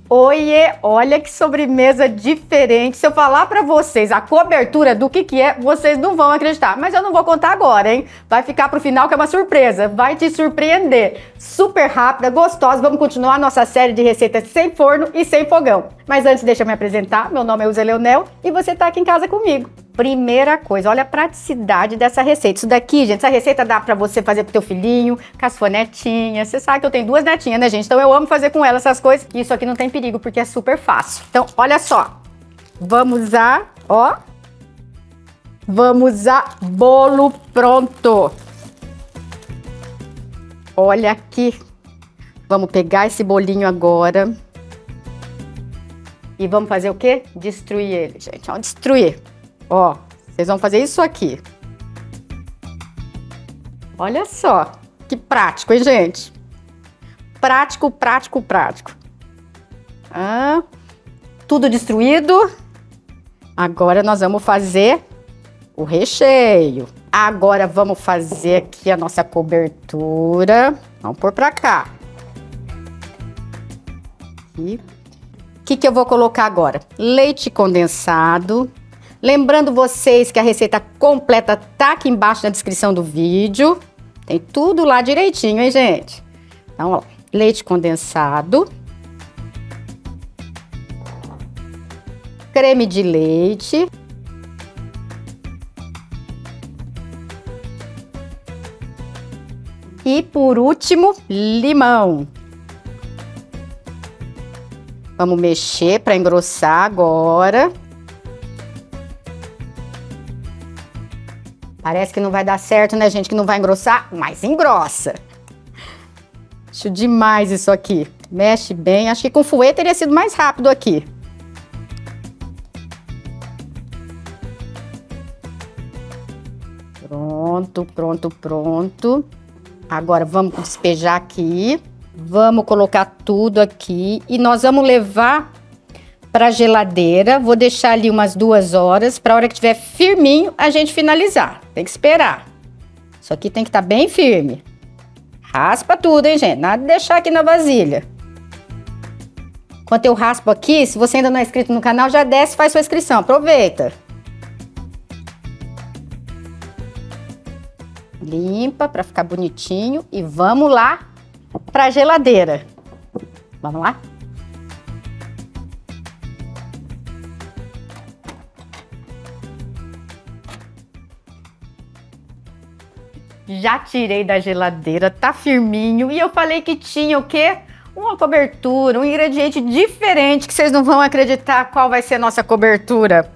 Oiê, olha que sobremesa diferente. Se eu falar pra vocês a cobertura do que é, vocês não vão acreditar. Mas eu não vou contar agora, hein? Vai ficar pro final que é uma surpresa. Vai te surpreender. Super rápida, gostosa. Vamos continuar a nossa série de receitas sem forno e sem fogão. Mas antes, deixa eu me apresentar. Meu nome é Uza Leonel e você tá aqui em casa comigo. Primeira coisa, olha a praticidade dessa receita. Isso daqui, gente, essa receita dá pra você fazer pro teu filhinho, com a sua netinha. Você sabe que eu tenho 2 netinhas, né, gente? Então eu amo fazer com elas essas coisas. E isso aqui não tem perigo, porque é super fácil. Então, olha só. Vamos a, ó. Vamos a bolo pronto. Olha aqui. Vamos pegar esse bolinho agora. E vamos fazer o quê? Destruir ele, gente. Ó, destruir. Ó, vocês vão fazer isso aqui. Olha só, que prático, hein, gente? Prático, prático, prático. Ah, tudo destruído. Agora nós vamos fazer o recheio. Agora vamos fazer aqui a nossa cobertura. Vamos pôr pra cá. E o que eu vou colocar agora? Leite condensado. Lembrando vocês que a receita completa tá aqui embaixo na descrição do vídeo. Tem tudo lá direitinho, hein, gente? Então, ó, leite condensado. Creme de leite. E, por último, limão. Vamos mexer para engrossar agora. Parece que não vai dar certo, né, gente? Que não vai engrossar, mas engrossa. Acho demais isso aqui. Mexe bem. Acho que com fouet teria sido mais rápido aqui. Pronto, pronto, pronto. Agora vamos despejar aqui. Vamos colocar tudo aqui. E nós vamos levar para a geladeira. Vou deixar ali umas 2 horas. Para a hora que estiver firminho, a gente finalizar. Tem que esperar. Isso aqui tem que estar bem firme. Raspa tudo, hein, gente? Nada de deixar aqui na vasilha. Enquanto eu raspo aqui, se você ainda não é inscrito no canal, já desce e faz sua inscrição. Aproveita. Limpa para ficar bonitinho. E vamos lá para a geladeira. Vamos lá? Já tirei da geladeira, tá firminho. E eu falei que tinha o quê? Uma cobertura, um ingrediente diferente que vocês não vão acreditar qual vai ser a nossa cobertura.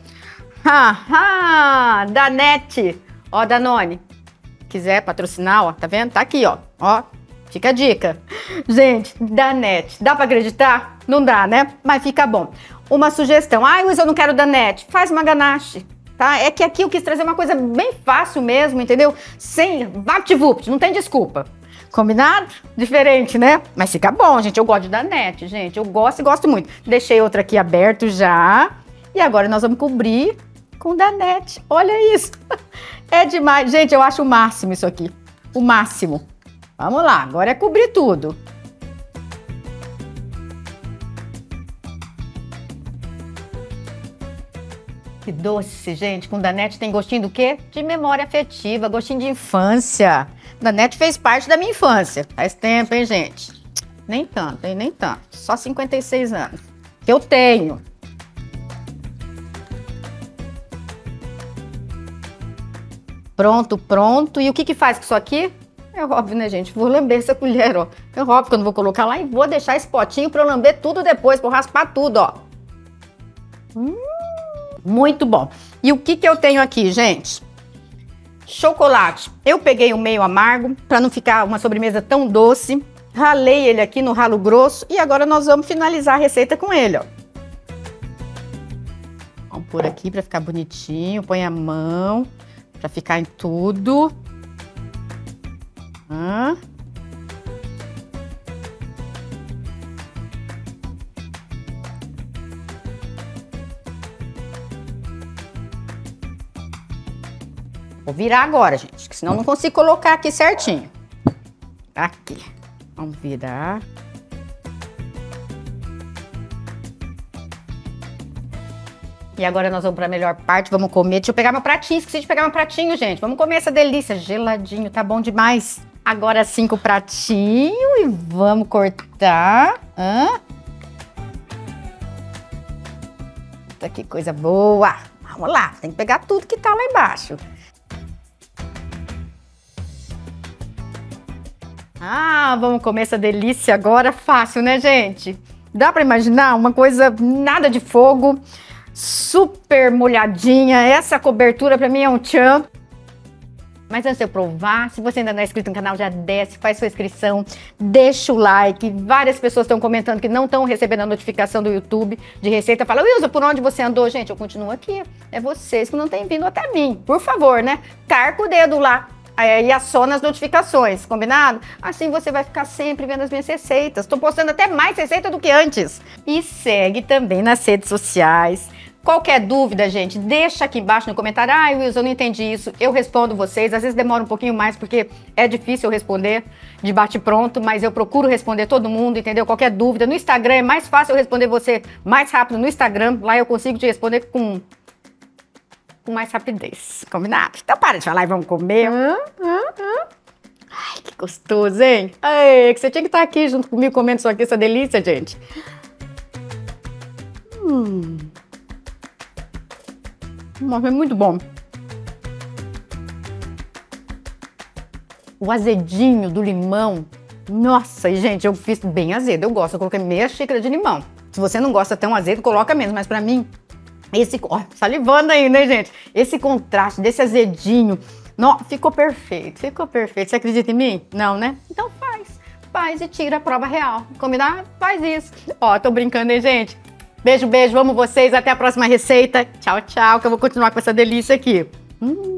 Danette. Ó, Danone. Quiser patrocinar, ó, tá vendo? Tá aqui, ó. Ó, fica a dica. Gente, Danette. Dá pra acreditar? Não dá, né? Mas fica bom. Uma sugestão. Ai, Luiz, eu não quero Danette. Faz uma ganache. Tá? É que aqui eu quis trazer uma coisa bem fácil mesmo, entendeu? Sem vapt-vupt, não tem desculpa. Combinado? Diferente, né? Mas fica bom, gente. Eu gosto de Danette, gente. Eu gosto e gosto muito. Deixei outra aqui aberto já. E agora nós vamos cobrir com Danette. Olha isso. É demais. Gente, eu acho o máximo isso aqui. O máximo. Vamos lá. Agora é cobrir tudo. Que doce, gente. Com Danette tem gostinho do quê? De memória afetiva, gostinho de infância. Danette fez parte da minha infância. Faz tempo, hein, gente? Nem tanto, hein? Nem tanto. Só 56 anos. Que eu tenho. Pronto, pronto. E o que faz com isso aqui? É óbvio, né, gente? Vou lamber essa colher, ó. É óbvio que eu não vou colocar lá e vou deixar esse potinho pra eu lamber tudo depois, pra eu raspar tudo, ó. Muito bom. E o que eu tenho aqui, gente? Chocolate. Eu peguei o meio amargo, para não ficar uma sobremesa tão doce. Ralei ele aqui no ralo grosso e agora nós vamos finalizar a receita com ele, ó. Vamos pôr aqui para ficar bonitinho. Põe a mão para ficar em tudo. Vou virar agora, gente, que senão eu não consigo colocar aqui certinho. Aqui. Vamos virar. E agora nós vamos para a melhor parte, vamos comer. Deixa eu pegar meu pratinho, esqueci de pegar meu pratinho, gente. Vamos comer essa delícia, geladinho, tá bom demais. Agora sim com o pratinho e vamos cortar. Que coisa boa. Vamos lá, tem que pegar tudo que tá lá embaixo. Vamos comer essa delícia agora, fácil, né, gente? Dá pra imaginar uma coisa nada de fogo, super molhadinha. Essa cobertura pra mim é um tchan. Mas antes de eu provar, se você ainda não é inscrito no canal, já desce, faz sua inscrição, deixa o like. Várias pessoas estão comentando que não estão recebendo a notificação do YouTube de receita. Fala, Wilson, por onde você andou? Gente, eu continuo aqui. É vocês que não têm vindo até mim. Por favor, né? Carca o dedo lá. E aciona as notificações, combinado? Assim você vai ficar sempre vendo as minhas receitas. Tô postando até mais receita do que antes. E segue também nas redes sociais. Qualquer dúvida, gente, deixa aqui embaixo no comentário. Wilson, eu não entendi isso. Eu respondo vocês. Às vezes demora um pouquinho mais porque é difícil eu responder de bate-pronto, mas eu procuro responder todo mundo, entendeu? Qualquer dúvida. No Instagram é mais fácil eu responder você mais rápido no Instagram. Lá eu consigo te responder com mais rapidez. Combinado? Então para de falar e vamos comer. Ai, que gostoso, hein? Ai, que você tinha que estar aqui junto comigo comendo isso aqui, essa delícia, gente. Nossa, é muito bom. O azedinho do limão. Nossa, e gente, eu fiz bem azedo. Eu gosto, eu coloquei meia xícara de limão. Se você não gosta tão azedo, coloca menos. Mas pra mim, salivando aí, né, gente? Esse contraste desse azedinho, ficou perfeito, ficou perfeito. Você acredita em mim? Não, né? Então faz e tira a prova real. Combinado? Faz isso. Tô brincando, hein, gente? Beijo, beijo, amo vocês. Até a próxima receita. Tchau, tchau, que eu vou continuar com essa delícia aqui.